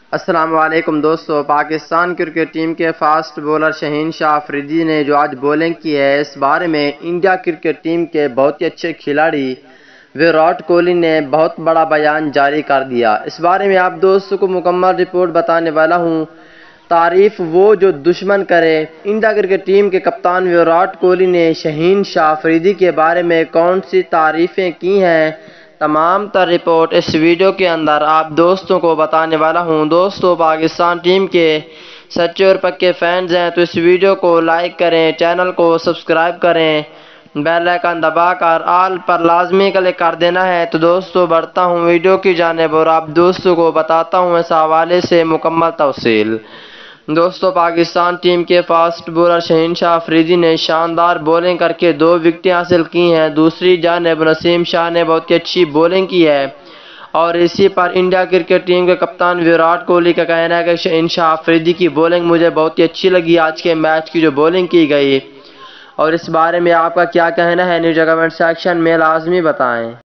السلام علیکم دوستو، پاکستان کرکٹ ٹیم کے فاسٹ بولر شہین شاہ افریدی نے جو آج بولنگ کی ہے، اس بارے میں انڈیا کرکٹ ٹیم کے بہت ہی اچھے کھلاڑی وراٹ کوہلی نے بہت بڑا بیان جاری کر دیا۔ اس بارے میں آپ دوستوں کو مکمل رپورٹ بتانے والا ہوں۔ تعریف وہ جو دشمن کرے۔ انڈیا کرکٹ ٹیم کے کپتان وراٹ کوہلی نے شہین شاہ افریدی کے بارے میں کون سی تعریفیں کی ہیں، تمام تر رپورٹ اس ویڈیو کے اندر آپ دوستوں کو بتانے والا ہوں۔ دوستو، پاکستان ٹیم کے سچے اور پکے فینز ہیں تو اس ویڈیو کو لائک کریں، چینل کو سبسکرائب کریں، بیل آئیکن دبا کر آل پر لازمی کلک کر دینا ہے۔ تو دوستو، بڑھتا ہوں ویڈیو کی جانب اور آپ دوستوں کو بتاتا ہوں اس حوالے سے مکمل تفصیل۔ دوستو، پاکستان ٹیم کے فاسٹ بولر شہین شاہ افریدی نے شاندار بولنگ کر کے 2 وکٹیں حاصل کی ہیں۔ دوسری جانب نسیم شاہ نے بہت ہی اچھی بولنگ کی ہے اور اسی پر انڈیا کرکٹ ٹیم کے کپتان وراٹ کوہلی کا کہنا ہے کہ شہین شاہ افریدی کی بولنگ مجھے بہت ہی اچھی لگی، آج کے میچ کی جو بولنگ کی گئی، اور اس بارے میں آپ کا کیا کہنا ہے نیچے کمنٹ سیکشن میں لازمی بتائیں۔